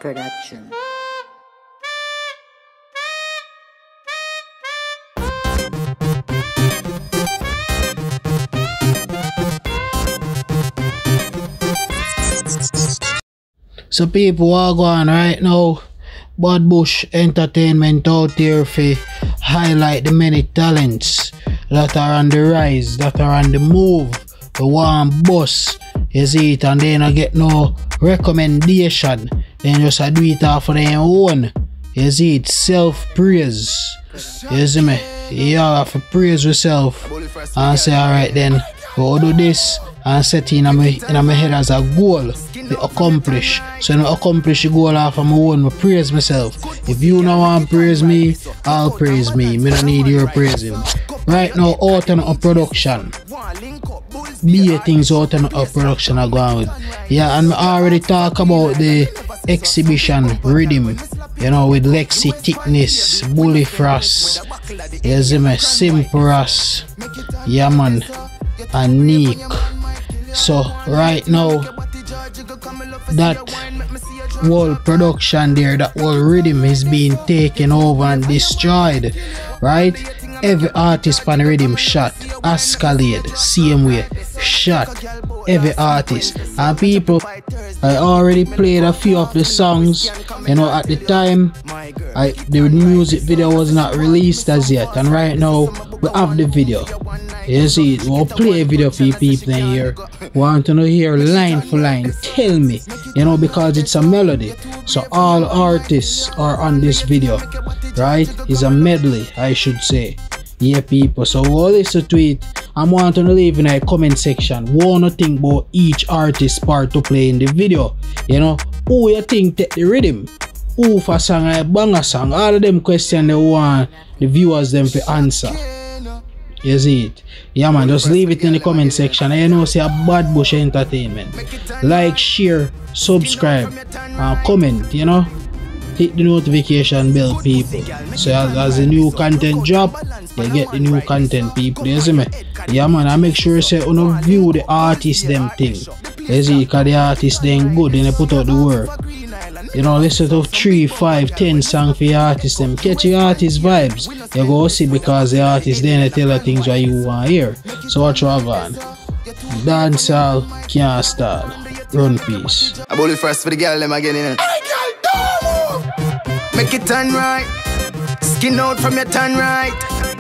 Production. So people are going right now. Bad Bush Entertainment out here for highlight the many talents that are on the rise, that are on the move. The one boss, you see it, and then I get no recommendation. Then just I do it off of their own. You see it, self-praise. You see me? You have to praise yourself and say, alright then, go do this and set it in my head as a goal to accomplish. So I accomplish the goal off of my own, I praise myself. If you don't want to praise me, I'll praise me. I don't need your praising. Right now, Outtanothing Production. Be things Outtanothing Production are going with. Yeah, and I already talk about the exhibition rhythm. You know, with Lexi Thickness, Bully Frost, you see me, Simple Ross, yeah man, and Nick. So right now, that whole production there, that whole rhythm is being taken over and destroyed, right? Every artist on the rhythm shot, Escalade, same way, shot, every artist. And people, I already played a few of the songs, you know, at the time, the music video was not released as yet, and right now, we have the video. You see, we'll play a video for you people in here. Want to know here line for line, tell me, you know, because it's a melody. So all artists are on this video, right? It's a medley, I should say. Yeah people, so we'll listen to it. I want to leave in a comment section what you think about each artist part to play in the video. You know, who you think take the rhythm? Who for song a banger song? All of them questions they want the viewers them to answer. You see it? Yeah man, just leave it in the comment section. And you know, say a Bad Bush Entertainment. Like, share, subscribe, and comment, you know. Hit the notification bell people. So as the new content drop, you get the new content people. You see me? Yeah man, I make sure say you view the artist them thing. You see, because the artist them good and they put out the work. You know, listen to 3, 5, 10 songs for your artist them. Catch your artist vibes. You go see because the artist then they tell you things what you want to hear. So watch what on. Dancehall can't stall. Run peace. I bully first for the girl them again in it. Make it turn right. Skin out from your turn right.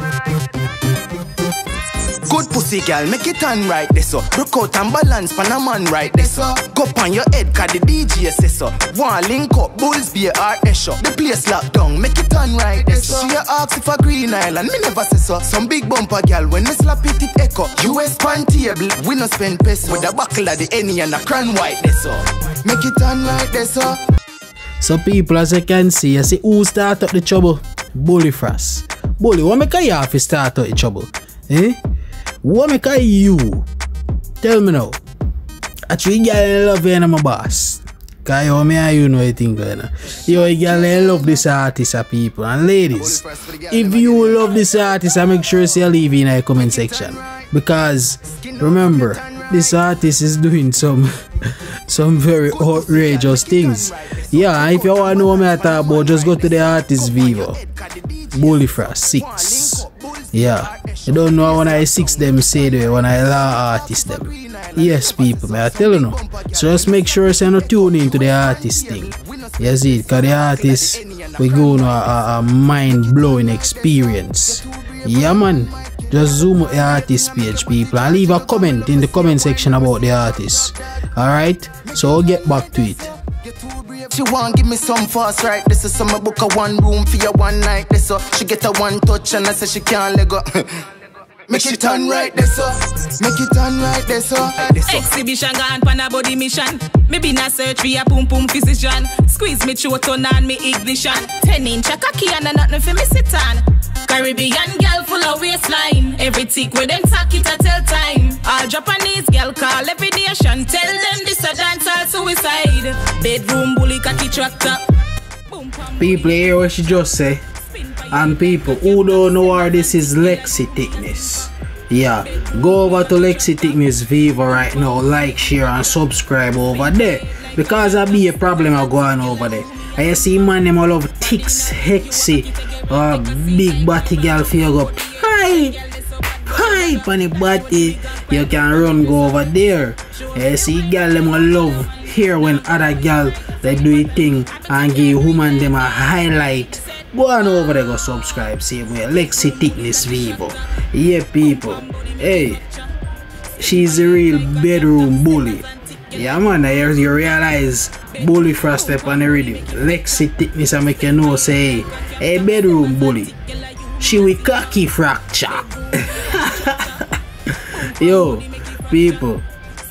Good pussy girl, make it turn right this so. Broke out and balance pan a man right this so. Go on your head cause the DJ say so. One link up, bulls be a RS shop. The place locked down, make it turn right this so. She ask if a Green Island, me never say so. Some big bumper girl, when me slap it, it echo. US pan table, we no spend peso. With a buckle of the Henny and a crown white this so. Make it turn right this so. So people, as you can see, you see who start up the trouble? Bully Frost. Bully, what make you have to start up the trouble? Eh? What make you? Tell me now. Actually, girl love you and my boss. Cause you me and you know what think going on. Yo, girl love this artist people. And ladies, if you love this artist, I make sure you leave in the comment section. Because remember, this artist is doing some very outrageous things. Yeah, if you want to know what I talk about, just go to the artist Vivo. Bully Frost 6. Yeah, you don't know when I 6 them say the way when I allow artists them. Yes people, may I tell you now. So just make sure you not tune into the artist thing. You see it, because the artist we go on a mind-blowing experience. Yeah man, just zoom out the artist page people and leave a comment in the comment section about the artist. Alright, so I'll get back to it. She want give me some fast right. This is summer book a one room for your one night. This so she get a one touch and I say she can't let go. Make it turn right this so. Make it turn right this so. Exhibition gone pan a body mission. Me been a search for a pum pum physician. Squeeze me throat on and me ignition. 10-inch a cocky and a nothing for me sit on. Caribbean girl full of waistline. Every tick with them tack it a tell time. All Japanese girl call every nation. Tell them this a dance all suicide. Bedroom bully cocky tractor. People hear what she just say. And people who don't know where this is Lexi Thickness. Yeah, go over to Lexi Thickness Vivo right now. Like, share and subscribe over there. because I be a problem I go on over there. And you see man them all love thick, sexy, or big body girl for you go pipe on the body, you can run go over there. And you see girl them all love here when other girl they do a thing and give woman them a highlight. Go on over there, go subscribe, same way. Lexi Thickness Vivo. Yeah, people. Hey, she's a real bedroom bully. Yeah, man, you realize bully for a step on the rhythm. Lexi Thickness, I make you know, say, hey, bedroom bully. She with cocky fracture. Yo, people.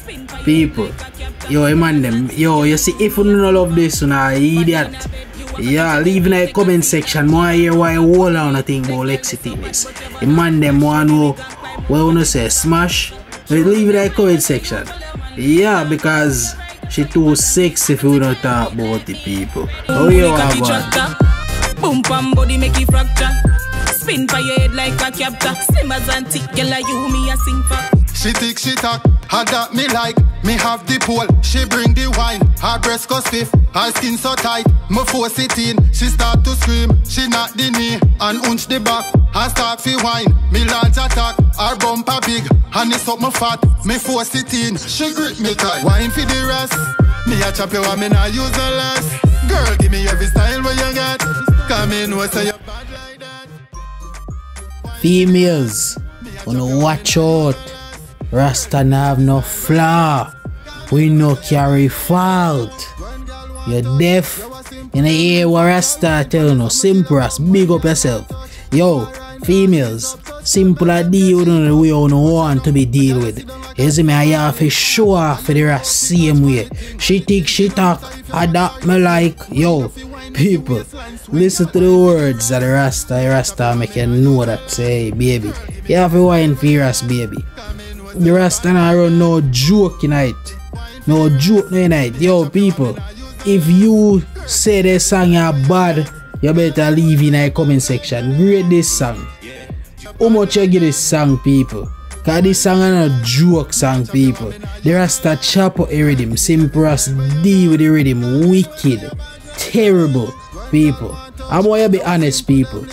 Yo, man, them. Yo, you see, if you don't love this, you idiot. Yeah, leave in the comment section. More hear why you hold on a thing about Lexi Thickness. The man them want to know what you want to say, smash. Leave in the comment section. Yeah, because she too sexy if you don't talk about the people. Oh, you are going. Boom, pam, body make you fracture. Spin by your head like a captor. Slim as antique, girl like you, me a sing for. She tick, she tack, and that me like. Me have the pole, she bring the wine. Her breast go stiff, her skin so tight. Me force it in, she start to scream. She knock the knee and hunch the back. And start fi wine, me launch attack. Her bumper big, and it's up my fat. Me force it in, she grip me tight. Wine for the rest, me a chop you and me not use the less. Girl, give me every style where you got. Come in, what's say you bad like that. Females, wanna watch out. Rasta na have no flaw. We no carry fault. You're deaf. You know hear what Rasta tell you, no simple as big up yourself. Yo, females, simple a deal with the way you don't want to be deal with. You see me, I have to show off for the rest same way. She think, she talk, adapt me like. Yo, people, listen to the words of the Rasta make you know that say, baby, you have to wine for your ass, baby. The Rasta not run no joke tonight. No joke tonight. Yo, people, if you say this song is bad, you better leave in the comment section. Rate this song. How much you give this song, people? Cause this song is not a joke song, people. The Rasta chop up the rhythm. Simple as deal with the rhythm. Wicked. Terrible, people. I want you to be honest, people.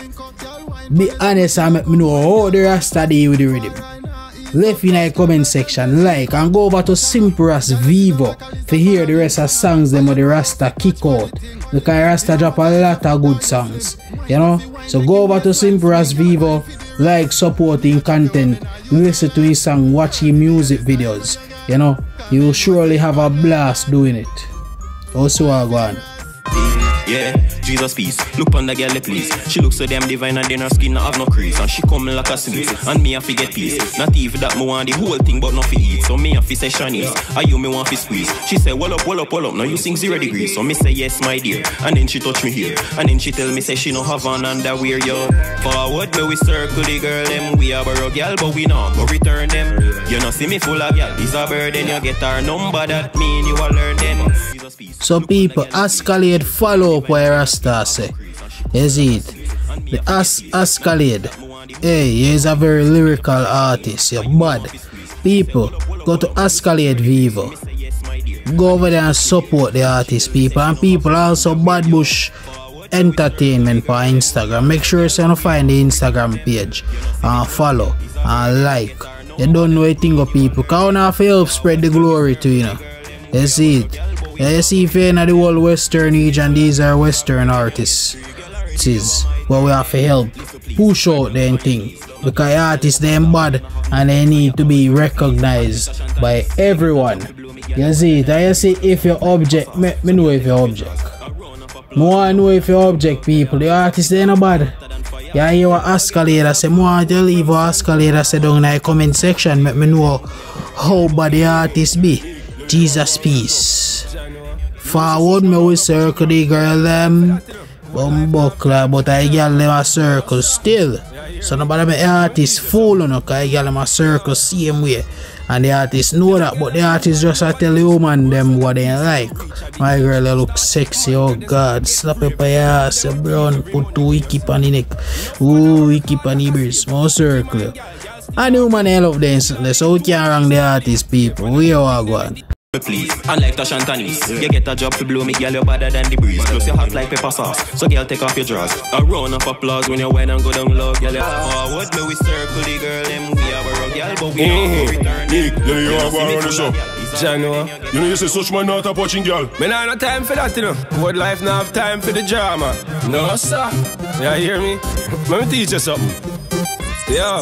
Be honest and make me know how the Rasta deal with the rhythm. Left in the comment section, like, and go over to Simple as Vivo to hear the rest of songs them with the Rasta kick out. Because Rasta drop a lot of good songs, you know. So go over to Simple as Vivo, like, supporting content, listen to his song, watch his music videos, you know. You'll surely have a blast doing it. Also, I go on. Yeah, Jesus peace. Look on the girl, please. She looks so damn divine and then her skin not have no crease. And she come like a sneeze. And me have to get peace. Not even that me want the whole thing but not for eat. So me have to say Shanice. Are you me want to squeeze? She say, well up. Now you sing 0 degrees. So me say yes, my dear. And then she touch me here. And then she tell me say she no have on underwear, yo. Forward me we circle the girl them. We a borrow girl but we not go return them. You know see me full of girl. It's a burden. You get our number that mean you will learn them. So people, Escalade follow up what Rasta say. Is it? The Escalade. Hey, he's a very lyrical artist. You're bad. People, go to Escalade Vivo. Go over there and support the artist, people. And people also Bad Bush Entertainment for Instagram. Make sure you find the Instagram page and follow and like. You don't know anything of people. Because you have to help spread the glory to you know. You see it. Yeah, you see if you're in the whole Western region, these are Western artists. But we have to help push out them thing. Because artists them bad and they need to be recognized by everyone. You see it. And you see if your object, me know if your object. I want to know if your object, people. The artists they not bad. You hear what Escalator say. I want to leave what Escalator say down in the comment section. Make me know how bad the artists be. Jesus peace. Forward me we circle the girl them. Bumbuckler, but I girl them a circle still. So nobody make artists fool on, cause I girl them a circle same way. And the artists know that, but the artists just a tell the woman them what they like. My girl they look sexy, oh God. Slap up your ass, your brown, put 2 wiki on the neck. Ooh, wiki on the breast, more circle. And the woman they love them, so we can't wrong the artist people. We all go on. me please. Unlike Tashantanis, you get a job to blow me, girl, you're better than the breeze. Plus you're hot like pepper sauce, so girl, take off your drawers. A round of applause when you wine and go down low, girl. Forward, me we circle the girl, them we have a rock, girl, but we don't return. You are going on the show. Jano, you know you say such man not a watching girl. Me nah no time for that, you know. What life now have time for the drama. No, sir. You hear me? Let me teach you something. Yo.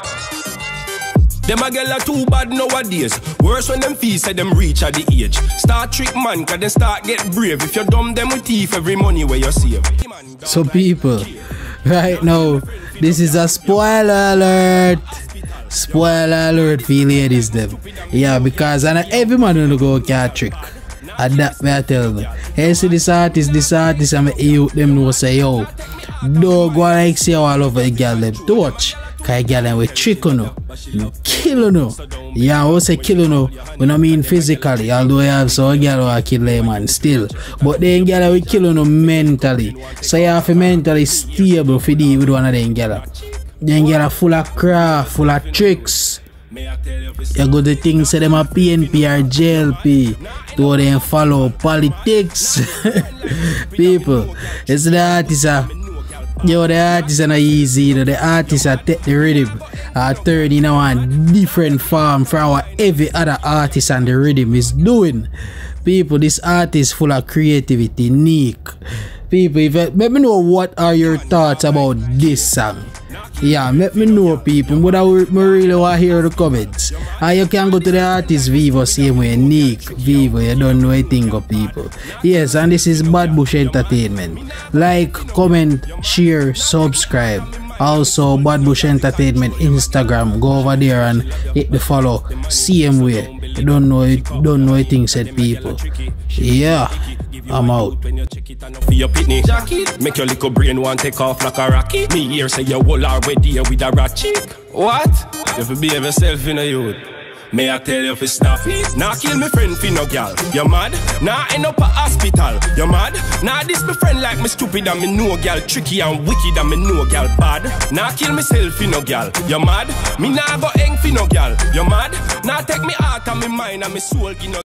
Them a girl are too bad nowadays. Worse when them feel say them reach at the age. Start trick man, cause they start get brave. If you dumb them with thief every money where you save. So people, right now, this is a spoiler alert. Spoiler alert for ladies them. Yeah, because I know every man wanna go cat trick. And that me I tell them. Hey, see this artist, and me youth them know say, yo, don't go like say all over the girl them touch. Cause girl them with trick on no kill no. Yeah, I say kill no. We don't mean physically, although I have some girl who kill them man still. But then girl will kill no mentally. So you have to mentally stable for deal with one of them girl. Then girl are full of craft, full of tricks. You go to things say them a PNP or JLP. To them follow politics. People, it's the artists yo, the artists are not easy, you know. The artists are take the rhythm turn in a different form from what every other artist and the rhythm is doing. People, this artist full of creativity, unique. People, let me know what are your thoughts about this song. Yeah, let me know, people. But I really want to hear the comments. And you can go to the artist Vivo same way, Nick Vivo. You don't know anything of people. Yes, and this is Bad Bush Entertainment. Like, comment, share, subscribe. Also, Bad Bush Entertainment Instagram. Go over there and hit the follow. Same way. You don't know anything, said people. Yeah, I'm out. For your pitney jacket, make your little brain want take off like a rocket. Me here say you whole already with a rat chick. What? You have to behave yourself in a youth. May I tell you if you stop it? Nah kill me friend for no gal. You mad? Nah end up a hospital. You mad? Nah this me friend like me stupid and me know gal tricky and wicked and me know gal bad. Nah kill myself for no gal. You mad? Me nah go hang for no gal. You mad? Nah take me heart and me mind and me soul.